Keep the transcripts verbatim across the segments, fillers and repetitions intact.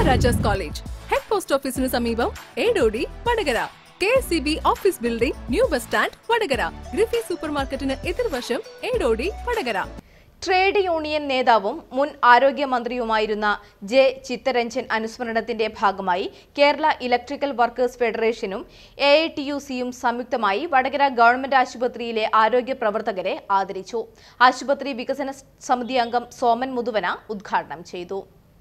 Maharajas College, Head Post Office in Samibam, Edodi, Vadagara. K S C B Office Building, New Bus Stand, Vadagara. Griffy Supermarket in Edirvasham, Edodi, Vadagara. Trade union നേതാവും മുൻ ആരോഗ്യമന്ത്രിയുമായിരുന്ന J Chittaranjan അനുസ്മരണത്തിന്റെ ഭാഗമായി Kerala electrical workers ഫെഡറേഷനും A I T U സിയും സംയുക്തമായി Vadakara government ആശുപത്രിയിലെ ആരോഗ്യ പ്രവർത്തകരെ ആദരിച്ചു. ആശുപത്രി വികസന സമിതി അംഗം സോമൻ മുതുവന ഉദ്ഘാടനം ചെയ്തു.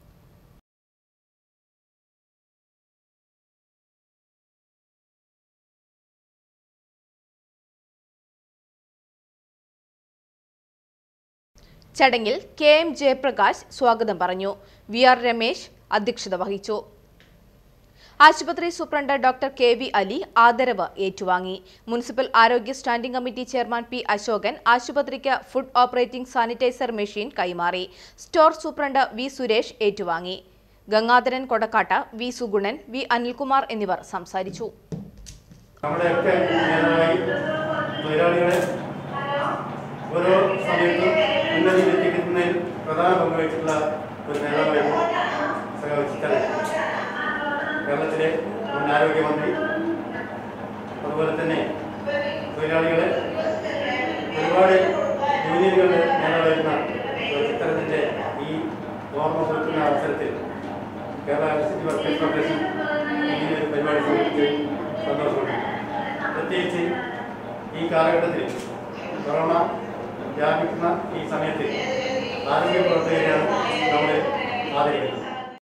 ചടങ്ങിൽ കെ എം ജയപ്രകാശ് സ്വാഗതം പറഞ്ഞു. വി ആർ രമേശ് അധ്യക്ഷത വഹിച്ചു. ആശുപത്രി superintendent doctor K V Ali ആദരവ് ഏറ്റുവാങ്ങി. മുനിസിപ്പൽ ആരോഗ്യ standing committee chairman P Ashokan ആശുപത്രിക്ക് ഫുഡ് ഓപ്പറേറ്റിംഗ് സാനിറ്റൈസർ മെഷീൻ കൈമാറി. സ്റ്റോർ സൂപ്രണ്ട് വി സുരേഷ് ഏറ്റുവാങ്ങി. ഗംഗാധരൻ കൊടക്കാട്ട, വി സുഗുണൻ, വി അനിൽകുമാർ എന്നിവർ സംസാരിച്ചു. ഓരോ സമയത്തും ഉന്നതിയിലെത്തിക്കുന്നതിൽ പ്രധാന പങ്കുവഹിച്ചിട്ടുള്ള ഒരു നേതാവായിരുന്നു സഖാവ് ചിത്തരഞ്ജൻ. കേരളത്തിലെ മുൻ ആരോഗ്യമന്ത്രി, അതുപോലെ തന്നെ തൊഴിലാളികളെ ഒരുപാട് യൂണിയനുകളുടെ നേതാവായിരുന്ന ചിത്തരഞ്ജൻ്റെ ഈ ഓർമ്മ പുതുക്കുന്ന അവസരത്തിൽ കേരള ഇലക്ട്രിസിറ്റി വർക്കേഴ്സ് ഫെഡറേഷൻ ഇങ്ങനെ ഒരു പരിപാടി സംഘടിപ്പിച്ചതിൽ സന്തോഷമുണ്ട്. പ്രത്യേകിച്ച് ഈ കാലഘട്ടത്തിൽ കൊറോണ വ്യാപിക്കുന്ന ഈ സമയത്ത് ആരോഗ്യ പ്രവർത്തകരെയാണ് നമ്മൾ ആദരിക്കുന്നത്.